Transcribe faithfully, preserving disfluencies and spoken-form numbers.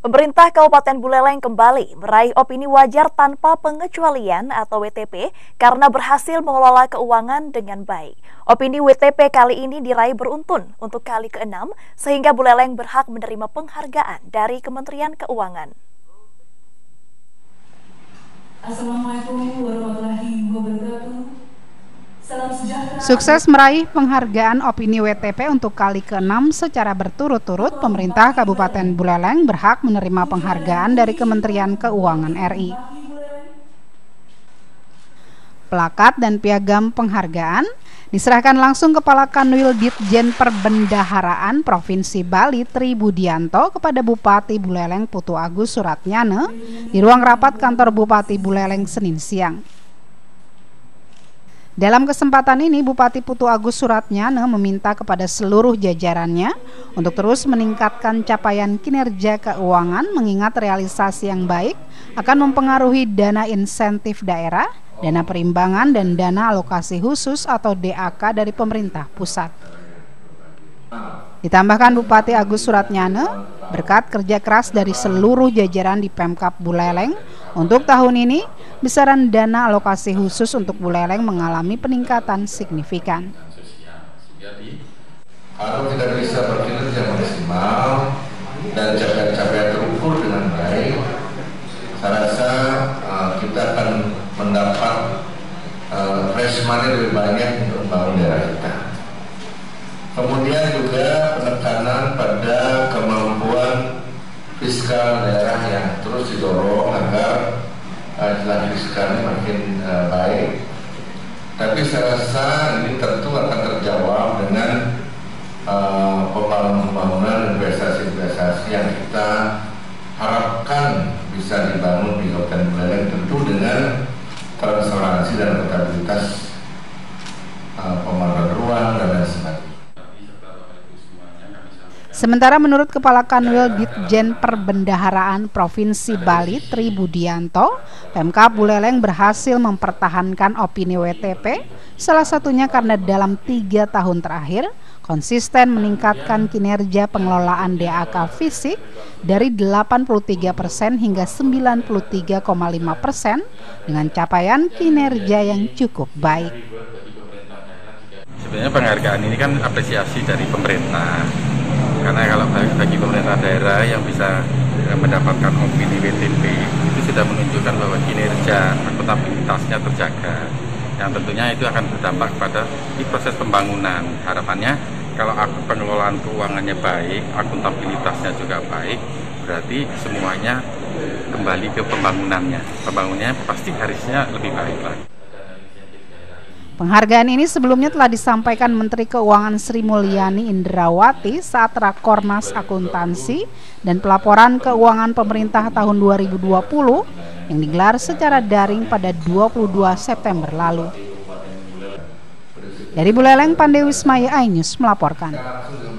Pemerintah Kabupaten Buleleng kembali meraih opini wajar tanpa pengecualian atau W T P karena berhasil mengelola keuangan dengan baik. Opini W T P kali ini diraih beruntun untuk kali keenam sehingga Buleleng berhak menerima penghargaan dari Kementerian Keuangan. Assalamualaikum warahmatullahi wabarakatuh. Sukses meraih penghargaan opini W T P untuk kali keenam secara berturut-turut, pemerintah Kabupaten Buleleng berhak menerima penghargaan dari Kementerian Keuangan R I. Plakat dan piagam penghargaan diserahkan langsung Kepala Kanwil Ditjen Perbendaharaan Provinsi Bali Tri Budianto kepada Bupati Buleleng Putu Agus Suratnyane di ruang rapat kantor Bupati Buleleng Senin siang. Dalam kesempatan ini, Bupati Putu Agus Suratnyane meminta kepada seluruh jajarannya untuk terus meningkatkan capaian kinerja keuangan mengingat realisasi yang baik akan mempengaruhi dana insentif daerah, dana perimbangan, dan dana alokasi khusus atau D A K dari pemerintah pusat. Ditambahkan Bupati Agus Suratnyane, berkat kerja keras dari seluruh jajaran di Pemkab Buleleng, untuk tahun ini besaran dana alokasi khusus untuk Buleleng mengalami peningkatan signifikan. Kalau kita bisa berkinerja maksimal dan capaian-capaian terukur dengan baik, saya rasa uh, kita akan mendapat uh, fresh money lebih banyak untuk membangun daerah kita. Kemudian juga penekanan pada kemampuan fiskal daerah yang terus didorong agar jalan fiskalnya makin uh, baik. Tapi saya rasa ini tentu akan terjawab dengan uh, pembangunan investasi-investasi yang kita harapkan bisa dibangun di Kabupaten Buleleng, tentu dengan transparansi dan akuntabilitas uh, pembangunan ruang dan lain sebagainya. Sementara menurut Kepala Kanwil Ditjen Perbendaharaan Provinsi Bali Tri Budianto, Pemkab Buleleng berhasil mempertahankan opini W T P, salah satunya karena dalam tiga tahun terakhir konsisten meningkatkan kinerja pengelolaan D A K fisik dari delapan puluh tiga persen hingga sembilan puluh tiga koma lima persen dengan capaian kinerja yang cukup baik. Sebenarnya penghargaan ini kan apresiasi dari pemerintah. Karena kalau bagi pemerintah daerah yang bisa mendapatkan opini W T P itu sudah menunjukkan bahwa kinerja akuntabilitasnya terjaga, yang tentunya itu akan berdampak pada di proses pembangunan. Harapannya kalau pengelolaan keuangannya baik, akuntabilitasnya juga baik, berarti semuanya kembali ke pembangunannya. Pembangunannya pasti harusnya lebih baik lagi. Penghargaan ini sebelumnya telah disampaikan Menteri Keuangan Sri Mulyani Indrawati saat Rakornas Akuntansi dan Pelaporan Keuangan Pemerintah tahun dua ribu dua puluh yang digelar secara daring pada dua puluh dua September lalu. Dari Buleleng, Pandewismaya iNews melaporkan.